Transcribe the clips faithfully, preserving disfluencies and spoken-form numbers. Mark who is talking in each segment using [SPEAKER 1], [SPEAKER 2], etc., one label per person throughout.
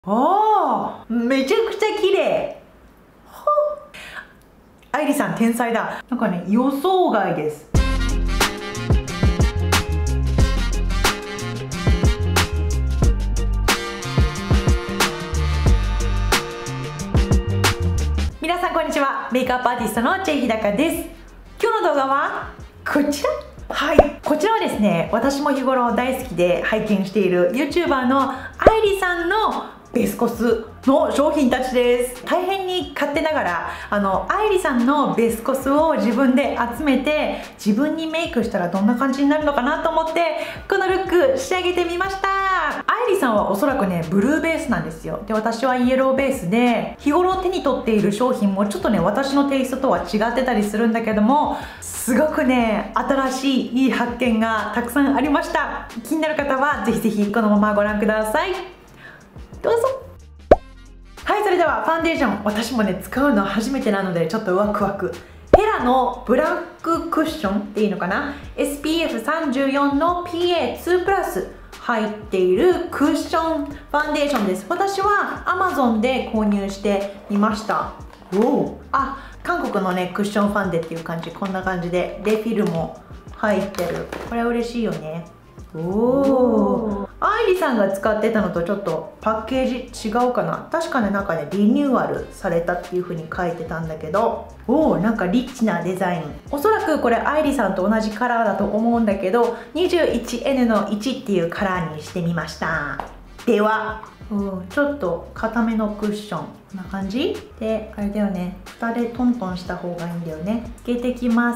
[SPEAKER 1] ああ、めちゃくちゃ綺麗。愛理さん天才だ。なんかね、予想外です。皆さんこんにちは。メイクアップアーティストのチェイヒダカです。今日の動画はこちら。はい、こちらはですね、私も日頃大好きで拝見している YouTuber の愛理さんのベスコスの商品たちです。大変に勝手ながらあの愛理さんのベスコスを自分で集めて自分にメイクしたらどんな感じになるのかなと思ってこのルック仕上げてみました。愛理さんはおそらくねブルーベースなんですよ。で私はイエローベースで、日頃手に取っている商品もちょっとね私のテイストとは違ってたりするんだけども、すごくね新しいいい発見がたくさんありました。気になる方はぜひぜひこのままご覧ください。どうぞ。はい、それではファンデーション、私もね使うの初めてなのでちょっとワクワク。ヘラのブラッククッションっていうのかな、 エスピーエフさんじゅうよん の ピーエーツー プラス入っているクッションファンデーションです。私は アマゾン で購入してみました。おお、あ、韓国のねクッションファンデっていう感じ、こんな感じでレフィルも入ってる。これは嬉しいよね。おお、愛理さんが使ってたのとちょっとパッケージ違うかな。確かね、なんかねリニューアルされたっていう風に書いてたんだけど、おお、なんかリッチなデザイン。おそらくこれ愛理さんと同じカラーだと思うんだけど にじゅういちエヌ のいちっていうカラーにしてみました。では、うん、ちょっと固めのクッション、こんな感じで、あれだよね、蓋でトントンした方がいいんだよね。つけてきます。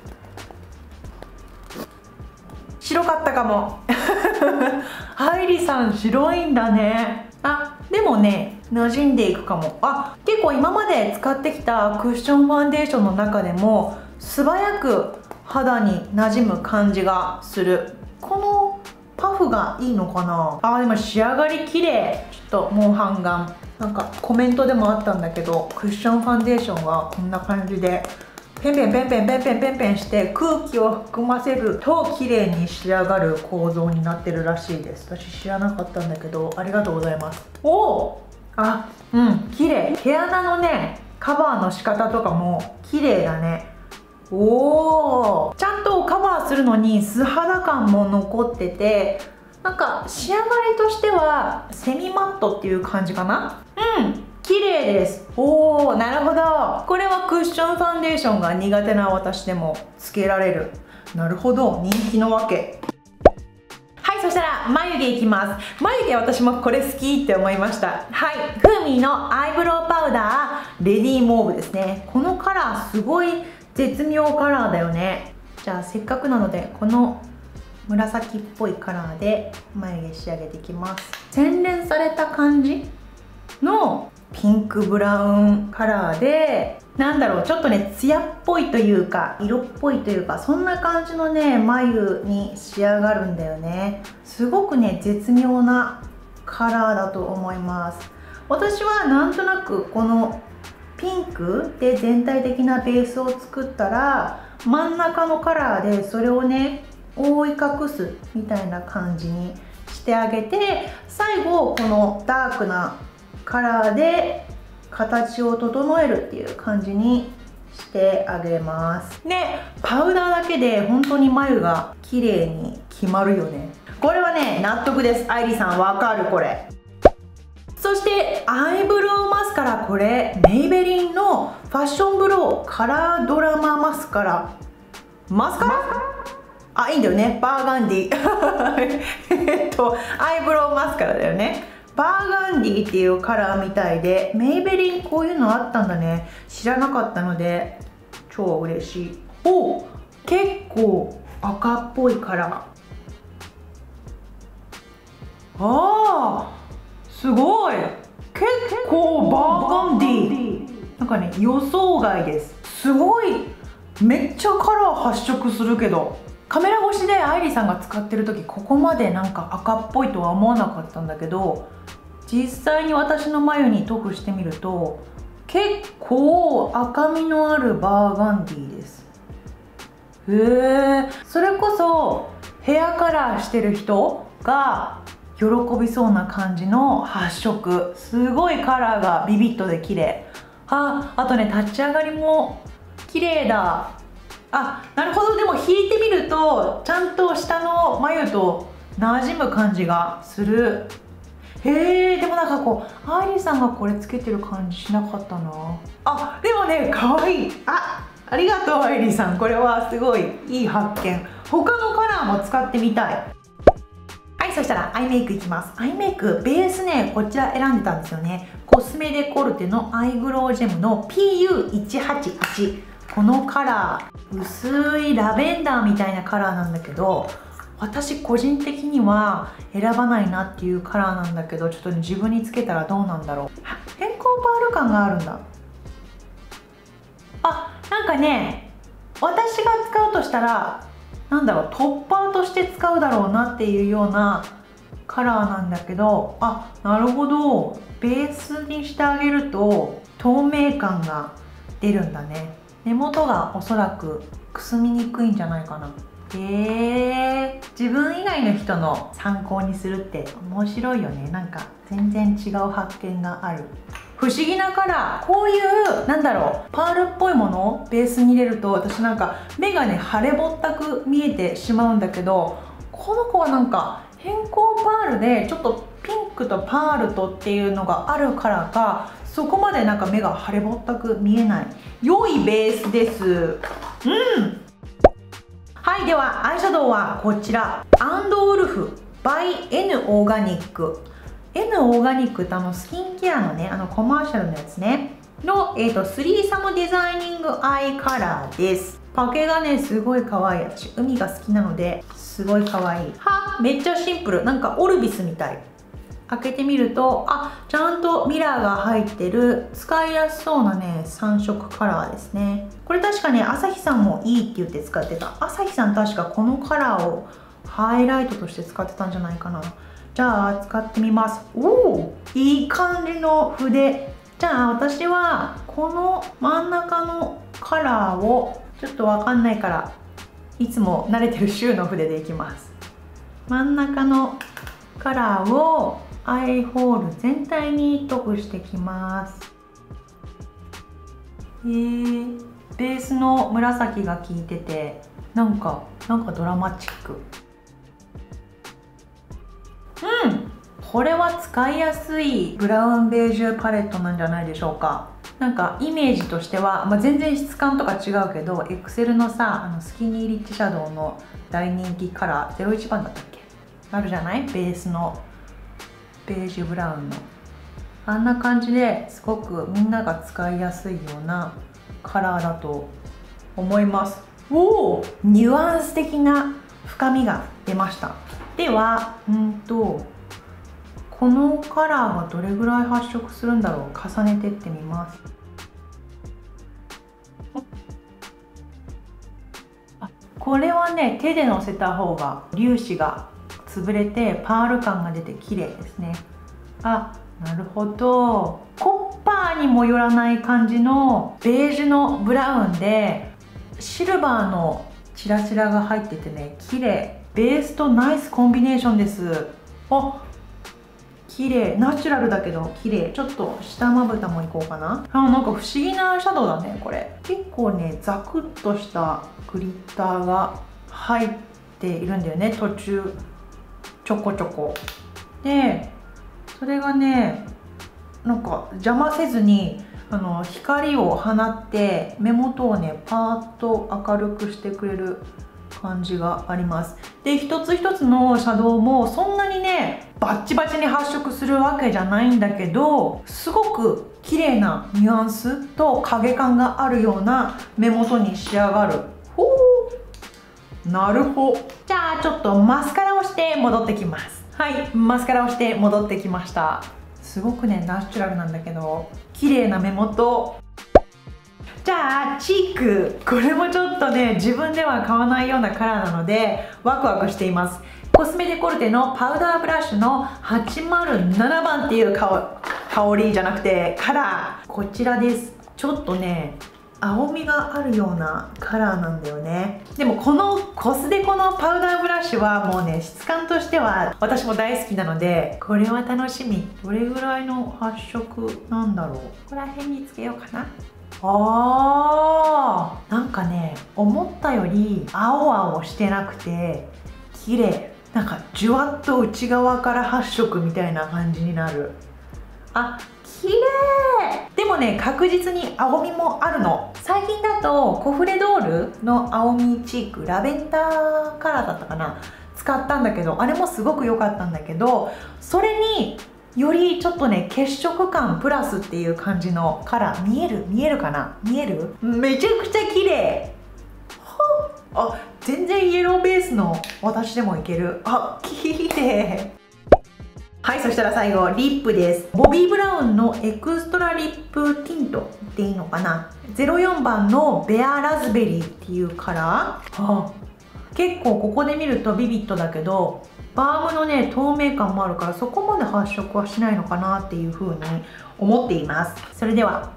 [SPEAKER 1] 白かったかも愛理さん白いんだね。あ、でもね馴染んでいくかも。あ、結構今まで使ってきたクッションファンデーションの中でも素早く肌に馴染む感じがする。このパフがいいのかな。あ、でも仕上がり綺麗。ちょっともう半眼。なんかコメントでもあったんだけど、クッションファンデーションはこんな感じでペンペンペンペンペンペンペンペンして空気を含ませると綺麗に仕上がる構造になってるらしいです。私知らなかったんだけど、ありがとうございます。おお、あ、うん、綺麗。毛穴のねカバーの仕方とかも綺麗だね。おお、ちゃんとカバーするのに素肌感も残ってて、なんか仕上がりとしてはセミマットっていう感じかな。うん、綺麗です。おー、なるほど。これはクッションファンデーションが苦手な私でもつけられる。なるほど、人気のわけ。はい、そしたら眉毛いきます。眉毛私もこれ好きって思いました。はい、フーミーのアイブロウパウダーレディーモーブですね。このカラーすごい絶妙カラーだよね。じゃあせっかくなのでこの紫っぽいカラーで眉毛仕上げていきます。洗練された感じのピンクブラウンカラーで、なんだろう、ちょっとね艶っぽいというか色っぽいというか、そんな感じのね眉に仕上がるんだよね。すごくね絶妙なカラーだと思います。私はなんとなくこのピンクで全体的なベースを作ったら真ん中のカラーでそれをね覆い隠すみたいな感じにしてあげて、最後このダークなカラーで形を整えるっていう感じにしてあげます。で、パウダーだけで本当に眉が綺麗に決まるよね。これはね納得です。愛理さんわかるこれ。そしてアイブロウマスカラ、これメイベリンのファッションブローカラードラママスカラ。マスカラ、あ、いいんだよね、バーガンディえっとアイブロウマスカラだよね。バーガンディっていうカラーみたいで、メイベリンこういうのあったんだね。知らなかったので超嬉しい。お、結構赤っぽいカラー。ああ、すごい、結構バーガンディ。なんかね予想外です。すごい、めっちゃカラー発色するけど、カメラ越しで愛理さんが使ってる時ここまでなんか赤っぽいとは思わなかったんだけど、実際に私の眉に塗布してみると結構赤みのあるバーガンディです。へえ、それこそヘアカラーしてる人が喜びそうな感じの発色。すごいカラーがビビッドで綺麗。あ、あとね、立ち上がりも綺麗だ。あ、なるほど。でも引いてみるとちゃんと下の眉と馴染む感じがする。へえ、でもなんかこうアイリーさんがこれつけてる感じしなかったな。あ、でもね、かわいい。あ、ありがとうアイリーさん。これはすごいいい発見。他のカラーも使ってみたい。はい、そしたらアイメイクいきます。アイメイクベースね、こちら選んでたんですよね。コスメデコルテのアイグロウジェムの ピーユーいちはちいち。このカラー、薄いラベンダーみたいなカラーなんだけど、私個人的には選ばないなっていうカラーなんだけど、ちょっと、ね、自分につけたらどうなんだろう。偏光パール感があるんだ。あ、なんかね、私が使うとしたらなんだろう、トッパーとして使うだろうなっていうようなカラーなんだけど、あ、なるほど、ベースにしてあげると透明感が出るんだね。根元がおそらくくすみにくいんじゃないかな。へえ、自分以外の人の参考にするって面白いよね。なんか全然違う発見がある。不思議なカラー。こういうなんだろう、パールっぽいものをベースに入れると、私なんか目がね腫れぼったく見えてしまうんだけど、この子はなんか偏光パールでちょっとピンクとパールとっていうのがあるからか、そこまでなんか目が腫れぼったく見えない。良いベースです。うん。はい、ではアイシャドウはこちら、アンドウルフ by N オーガニック。N オーガニックってあのスキンケアのね、あのコマーシャルのやつねの、えーと、スリーサムデザイニングアイカラーです。パケがねすごい可愛い。私海が好きなのですごい可愛い。は、めっちゃシンプル。なんかオルビスみたい。開けてみると、あ、ちゃんとミラーが入ってる使いやすそうなねさん色カラーですね。これ確かね、朝日さんもいいって言って使ってた。朝日さん確かこのカラーをハイライトとして使ってたんじゃないかな。じゃあ使ってみます。おお、いい感じの筆。じゃあ私はこの真ん中のカラーをちょっとわかんないから、いつも慣れてるシューの筆でいきます。真ん中のカラーをアイホール全体に塗布していきます。へー、ベースの紫が効いてて、なんかなんかドラマチック。うん、これは使いやすいブラウンベージュパレットなんじゃないでしょうか。なんかイメージとしては、まあ、全然質感とか違うけど、エクセルのさ、あのスキニーリッチシャドウの大人気カラーゼロいちばんだったっけ、あるじゃない、ベースのベージュブラウンのあんな感じですごくみんなが使いやすいようなカラーだと思います。おお、ニュアンス的な深みが出ました。では、うんとこのカラーがどれぐらい発色するんだろう。重ねてってみます。あ、これはね、手でのせた方が粒子が潰れてパール感が出て綺麗ですね。あ、なるほど。コッパーにもよらない感じのベージュのブラウンでシルバーのチラチラが入っててね、綺麗。ベースとナイスコンビネーションです。あ、綺麗。ナチュラルだけど綺麗。ちょっと下まぶたもいこうかな。あ、なんか不思議なシャドウだねこれ。結構ねザクッとしたグリッターが入っているんだよね、途中ちょこちょこで。それがねなんか邪魔せずにあの光を放って目元をねパーッと明るくしてくれる感じがあります。で、一つ一つのシャドウもそんなにねバッチバチに発色するわけじゃないんだけど、すごく綺麗なニュアンスと影感があるような目元に仕上がる。ほー、なるほど。じゃあちょっとマスカラをして戻ってきます。はい、マスカラをして戻ってきました。すごくねナチュラルなんだけど綺麗な目元。じゃあチーク、これもちょっとね自分では買わないようなカラーなのでワクワクしています。コスメデコルテのパウダーブラシュのはちまるななばんっていう香香りじゃなくてカラー、こちらです。ちょっとね青みがあるようなカラーなんだよね。でもこのコスデコのパウダーブラシはもうね、質感としては私も大好きなので、これは楽しみ。どれぐらいの発色なんだろう。ここら辺につけようかな。あー、なんかね、思ったより青々してなくて綺麗。なんかじゅわっと内側から発色みたいな感じになる。あ、綺麗。でもね、確実に青みもあるの。最近だとコフレドールの青みチーク、ラベンダーカラーだったかな、使ったんだけど、あれもすごく良かったんだけど、それによりちょっとね、血色感プラスっていう感じのカラー。見える見えるかな、見える。めちゃくちゃ綺麗。あ、全然イエローベースの私でもいける。あ、綺麗。はい、そしたら最後リップです。ボビー・ブラウンのエクストラリップティントっていいのかな、ゼロよんばんのベアラズベリーっていうカラー。はあ、結構ここで見るとビビッドだけど、バームのね透明感もあるから、そこまで発色はしないのかなっていう風に思っています。それでは、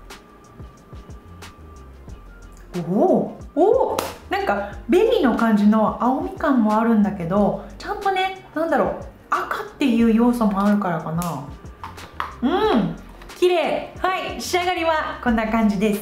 [SPEAKER 1] おおおお、なんかベリーの感じの青み感もあるんだけど、ちゃんとね、なんだろう、赤っていう要素もあるからかな。うん、綺麗。はい、仕上がりはこんな感じです。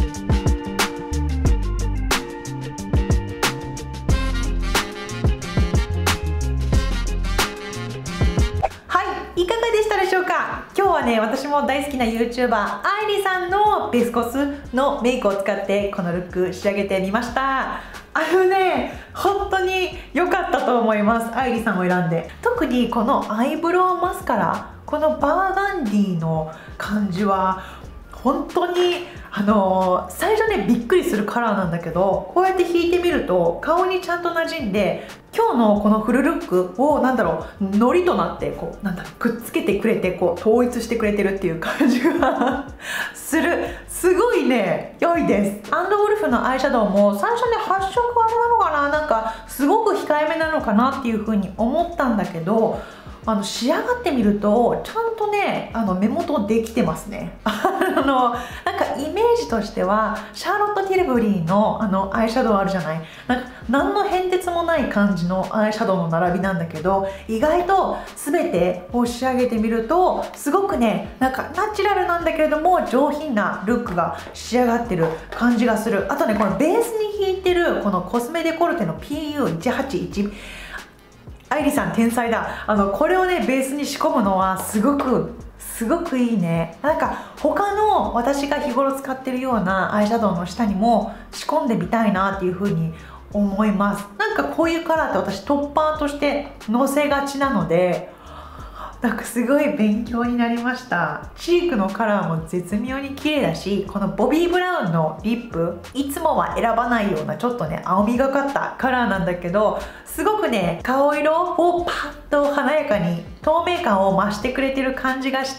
[SPEAKER 1] いかがでしたでしょうか。今日はね、私も大好きな ユーチューバー 愛理さんのベスコスのメイクを使ってこのルック仕上げてみました。あのね、本当に良かったと思います。愛理さんを選んで。特にこのアイブロウマスカラ、このバーガンディの感じは本当にあのー、最初ねびっくりするカラーなんだけど、こうやって引いてみると顔にちゃんと馴染んで、今日のこのフルルックをなんだろう、ノリとなってこうなんだろう、くっつけてくれて、こう統一してくれてるっていう感じがする。すごいね、良いです。アンドウルフのアイシャドウも最初ね、発色あれなのかな、なんかすごく控えめなのかなっていう風に思ったんだけど、あの仕上がってみるとちゃんとね、あの目元できてますね。あのなんかイメージとしてはシャーロット・ティルブリーのあのアイシャドウあるじゃない、なんか何の変哲もない感じのアイシャドウの並びなんだけど、意外と全てを仕上げてみるとすごくね、なんかナチュラルなんだけれども上品なルックが仕上がってる感じがする。あとね、このベースに引いてるこのコスメデコルテの ピーユーいちはちいち、愛理さん天才だ。あのこれをねベースに仕込むのはすごくすごくいいね。なんか他の私が日頃使ってるようなアイシャドウの下にも仕込んでみたいなっていう風に思います。なんかこういうカラーって私トッパーとしてのせがちなので、なんかすごい勉強になりました。チークのカラーも絶妙に綺麗だし、このボビー・ブラウンのリップ、いつもは選ばないようなちょっとね青みがかったカラーなんだけど、すごくね顔色をパッと華やかに透明感を増してくれてる感じがして、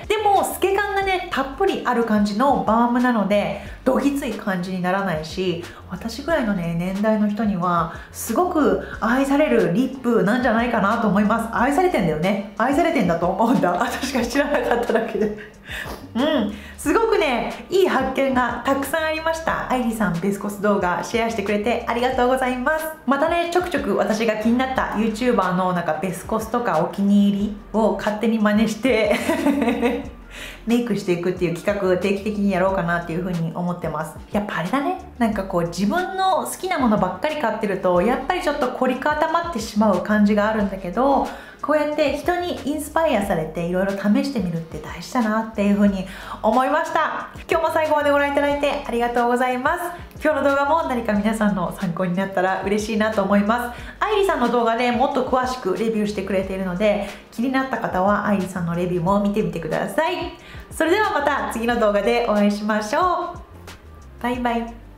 [SPEAKER 1] でも透け感がねたっぷりある感じのバームなのでどぎつい感じにならないし、私ぐらいのね年代の人にはすごく愛されるリップなんじゃないかなと思います。愛されてんだよね、愛されてんだと思うんだ。私が知らなかっただけでうん、すごくねいい発見がたくさんありました。愛理さんベスコス動画シェアしてくれてありがとうございます。またねちょくちょく私が気になった ユーチューバー のなんかベスコスとかお気に入りを勝手に真似してメイクしていくっていう企画定期的にやろうかなっていう風に思ってます。やっぱあれだね、なんかこう自分の好きなものばっかり買ってるとやっぱりちょっと凝り固まってしまう感じがあるんだけど、こうやって人にインスパイアされていろいろ試してみるって大事だなっていう風に思いました。今日も最後までご覧いただいてありがとうございます。今日の動画も何か皆さんの参考になったら嬉しいなと思います。愛理さんの動画でもっと詳しくレビューしてくれているので、気になった方は愛理さんのレビューも見てみてください。それではまた次の動画でお会いしましょう。バイバイ。